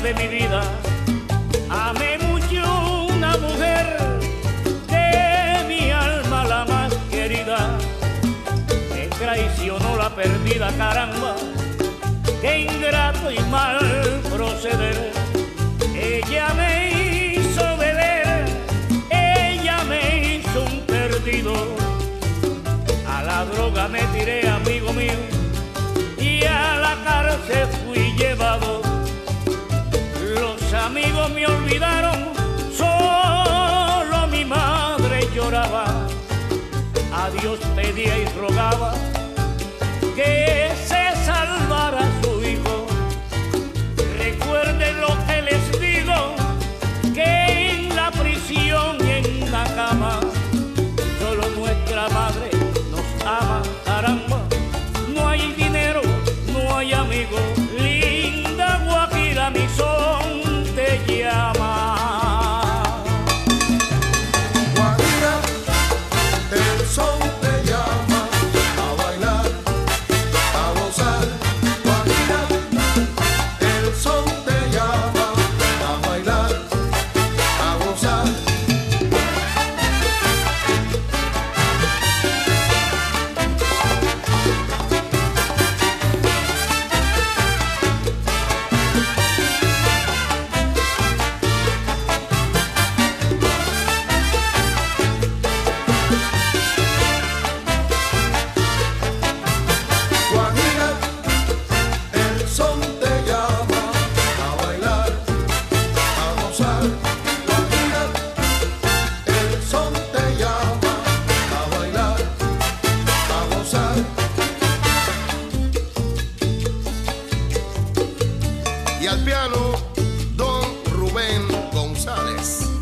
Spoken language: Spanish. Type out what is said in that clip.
de mi vida. Amé mucho una mujer de mi alma la más querida. Me traicionó la perdida, caramba, qué ingrato y mal proceder. Ella me hizo beber, ella me hizo un perdido. A la droga me tiré, amigo mío, y a la cárcel fui llevado. Los amigos me olvidaron, solo mi madre lloraba. A Dios pedía y rogaba que se salvara su hijo. Recuerden lo que les digo, que en la prisión y en la cama solo nuestra madre nos ama, caramba. No hay dinero, no hay amigos, linda Guajira, mi son te llama. Guajira, el son te llama a bailar, a gozar. Guajira, el son te llama a bailar, a gozar. Guajira, el son te llama a bailar, a gozar. Guajira, el son te llama a bailar, a gozar. Y al piano, don Rubén González.